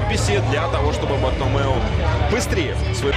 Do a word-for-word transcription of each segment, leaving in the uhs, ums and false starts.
подписи для того, чтобы Бартомео быстрее свой...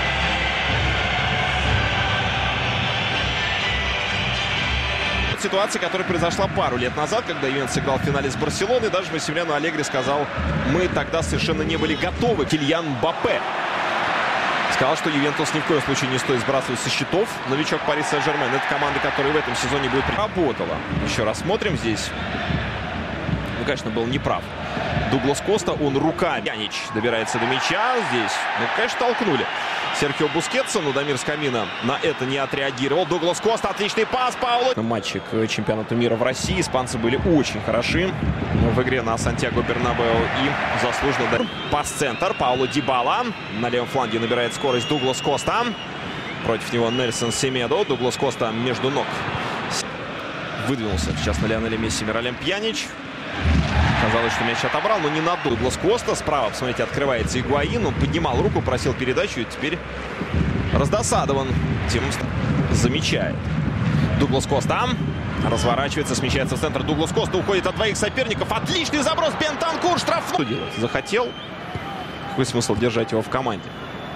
Ситуация, которая произошла пару лет назад, когда Ювентус сыграл в финале с Барселоной. Даже Массимилиано Аллегри сказал, мы тогда совершенно не были готовы. Кильян Мбаппе сказал, что Ювентус ни в коем случае не стоит сбрасывать со счетов. Новичок Пари Сен-Жермен. Это команда, которая в этом сезоне будет работала. Еще раз смотрим здесь. Ну, конечно, был неправ. Дуглас Коста, он руками. Пьянич добирается до мяча. Здесь, ну, конечно, толкнули Серхио Бускетса, но Дамир Скамина на это не отреагировал. Дуглас Коста, отличный пас, Пауло. В матче к чемпионату мира в России испанцы были очень хороши в игре на Сантьяго Бернабеу и заслуженно. Пас-центр, Пауло Дибала. На левом фланге набирает скорость Дуглас Коста. Против него Нельсон Семедо. Дуглас Коста между ног. Выдвинулся сейчас на Лионеле Месси Миралем Пьянич. Казалось, что мяч отобрал, но не на Дуглас Коста. Справа, посмотрите, открывается Игуаин. Он поднимал руку, просил передачу и теперь раздосадован. Тем замечает. Дуглас Коста разворачивается, смещается в центр. Дуглас Коста уходит от двоих соперников. Отличный заброс. Бентанкур штрафной. Что делать? Захотел. Какой смысл держать его в команде?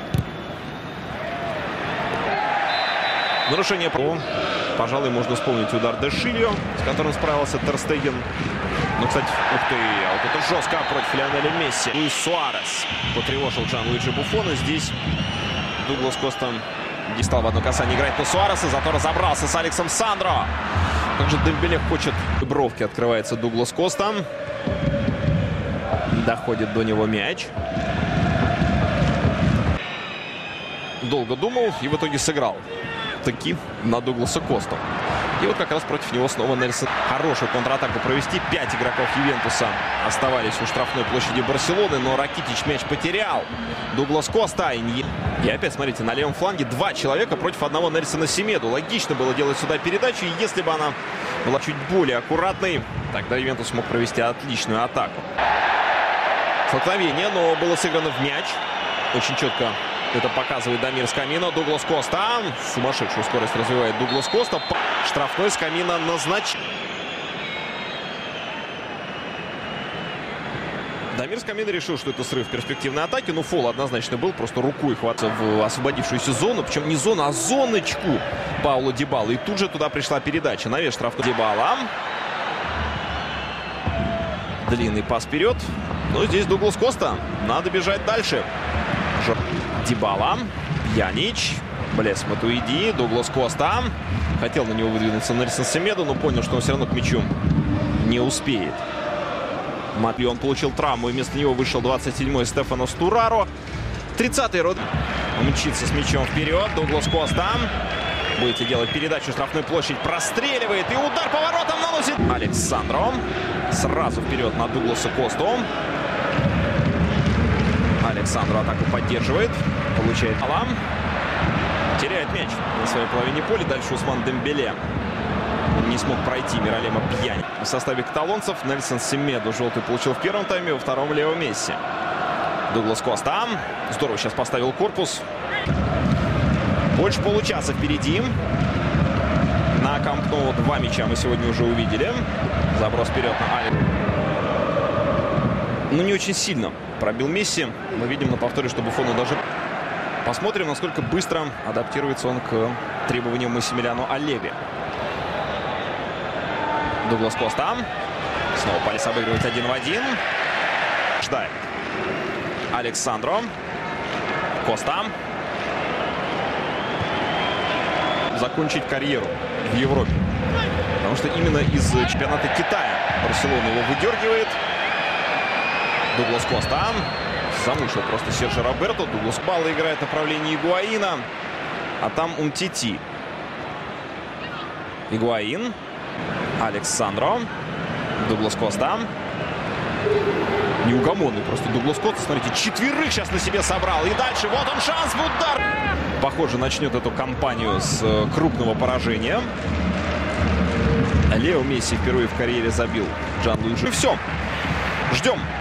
Нарушение права. Пожалуй, можно вспомнить удар Де Шильо, с которым справился Тер Стеген. Ну, кстати, ух ты, а вот это жестко против Лионеля Месси. Луис Суарес потревожил Джанлуиджи Буффона. Здесь Дуглас Коста не стал в одно касание играть на Суареса, зато разобрался с Алексом Сандро. Как же Дембеле хочет. Бровки открывается Дуглас Коста. Доходит до него мяч. Долго думал и в итоге сыграл таки на Дугласа Косту. И вот как раз против него снова Нельсон. Хорошую контратаку провести. Пять игроков Ювентуса оставались у штрафной площади Барселоны, но Ракитич мяч потерял. Дуглас Коста. И опять, смотрите, на левом фланге два человека против одного Нельсона Семеду. Логично было делать сюда передачу. И если бы она была чуть более аккуратной, тогда Ювентус мог провести отличную атаку. Столкновение, но было сыграно в мяч. Очень четко это показывает Дамир Скамина. Дуглас Коста. Сумасшедшую скорость развивает Дуглас Коста. Штрафной Скамина назначен. Дамир Скамина решил, что это срыв перспективной атаки. Ну, фол однозначно был. Просто рукой хватает в освободившуюся зону. Причем не зону, а зоночку Пауло Дибала. И тут же туда пришла передача. Навес штрафной Дибала. Длинный пас вперед. Но здесь Дуглас Коста. Надо бежать дальше. Дибала, Пьянич, Блес Матуиди, Дуглас Коста. Хотел на него выдвинуться Нельсон Семедо, но понял, что он все равно к мячу не успеет. Матвей, он получил травму, и вместо него вышел двадцать седьмой Стефано Стураро. тридцатый Род. Мчится с мячом вперед. Дуглас Коста. Будете делать передачу, штрафную площадь простреливает. И удар поворотом наносит Алекс Сандро. Сразу вперед на Дугласа Косту. Александр атаку поддерживает. Получает Алам. Теряет мяч на своей половине поля. Дальше Усман Дембеле не смог пройти Миралема Пьянич. В составе каталонцев Нельсон Семедо желтый получил в первом тайме, во втором Лео Месси. Дуглас Коста. Здорово сейчас поставил корпус. Больше получаса впереди. На Камп Ноу два мяча мы сегодня уже увидели. Заброс вперед на Али. Ну, не очень сильно пробил Месси. Мы видим на повторе, что Буффону даже... Посмотрим, насколько быстро адаптируется он к требованиям Массимилиано Аллегри. Дуглас Коста. Снова Палес обыгрывает один в один. Ждает. Александро. Коста. Закончить карьеру в Европе. Потому что именно из чемпионата Китая Барселона его выдергивает. Дуглас Коста. Замучил просто Серджио Роберто. Дуглас Балла играет в направлении Игуаина. А там Умтити. Игуаин. Александро. Дуглас Коста. Неугомонный просто Дуглас Коста. Смотрите, четверых сейчас на себе собрал. И дальше вот он шанс в удар. Похоже, начнет эту кампанию с крупного поражения. Лео Месси впервые в карьере забил Джанлуиджи. И все. Ждем